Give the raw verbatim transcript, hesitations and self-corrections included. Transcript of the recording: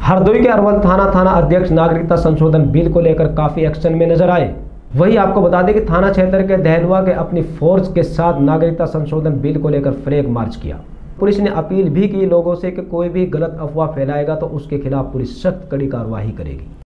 हरदोई के अरवल थाना थाना अध्यक्ष नागरिकता संशोधन बिल को लेकर काफी एक्शन में नजर आए। वहीं आपको बता दें कि थाना क्षेत्र के दहलुआ के अपनी फोर्स के साथ नागरिकता संशोधन बिल को लेकर फ्लैग मार्च किया। पुलिस ने अपील भी की लोगों से कि कोई भी गलत अफवाह फैलाएगा तो उसके खिलाफ पुलिस सख्त कड़ी कार्रवाई करेगी।